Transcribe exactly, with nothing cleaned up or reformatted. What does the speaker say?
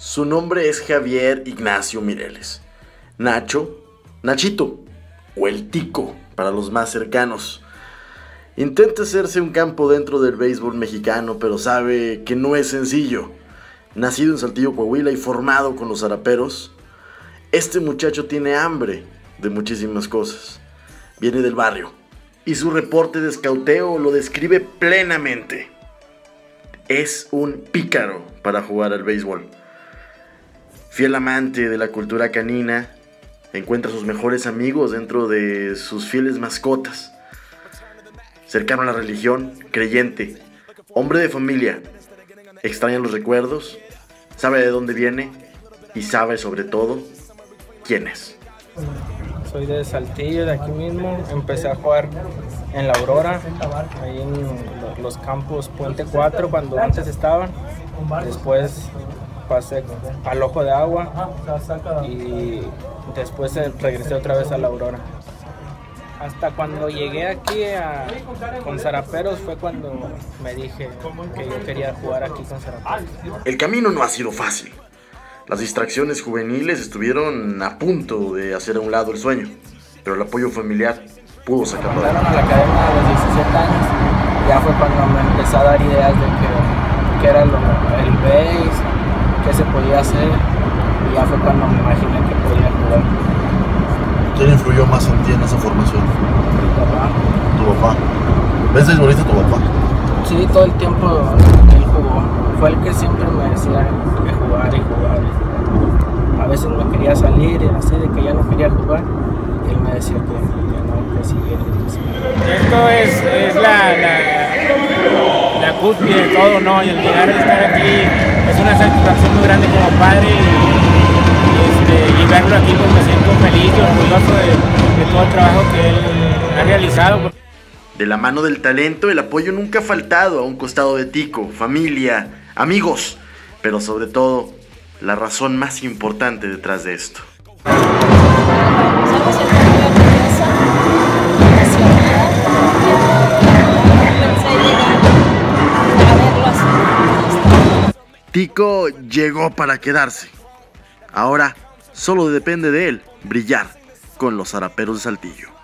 Su nombre es Javier Ignacio Mireles. Nacho, Nachito o el Tico para los más cercanos. Intenta hacerse un campo dentro del béisbol mexicano, pero sabe que no es sencillo. Nacido en Saltillo, Coahuila y formado con los Zaraperos, este muchacho tiene hambre de muchísimas cosas. Viene del barrio y su reporte de escauteo lo describe plenamente. Es un pícaro para jugar al béisbol. Fiel amante de la cultura canina, encuentra sus mejores amigos dentro de sus fieles mascotas. Cercano a la religión, creyente, hombre de familia, extraña los recuerdos, sabe de dónde viene y sabe sobre todo quién es. Soy de Saltillo, de aquí mismo. Empecé a jugar en la Aurora, ahí en los campos Puente cuatro cuando antes estaban. Después pasé al Ojo de Agua y después regresé otra vez a la Aurora. Hasta cuando llegué aquí a, con Zaraperos fue cuando me dije que yo quería jugar aquí con Zaraperos. El camino no ha sido fácil. Las distracciones juveniles estuvieron a punto de hacer a un lado el sueño, pero el apoyo familiar pudo sacarlo Me adelante. mandaron a la academia a los diecisiete años, ya fue cuando me empecé a dar ideas de que, que era lo, el béis, qué se podía hacer, y ya fue cuando me imaginé que podía jugar. ¿Quién influyó más en ti en esa formación? Mi papá. Tu papá. ¿Ves beisbolista tu papá? Sí, todo el tiempo él jugó. Fue el que siempre me decía que jugar y jugar. A veces me quería salir y así de que ya no quería jugar. Y él me decía que, que no, que siguiera. Esto es, es la, la, la cúspide de todo, ¿no? Y el llegar a estar aquí es una satisfacción muy grande como padre. Y, y, este, y verlo aquí pues me siento feliz y orgulloso de, de todo el trabajo que él ha realizado. De la mano del talento, el apoyo nunca ha faltado a un costado de Tico, familia, amigos, pero sobre todo, la razón más importante detrás de esto. Tico llegó para quedarse. Ahora solo depende de él brillar con los Zaraperos de Saltillo.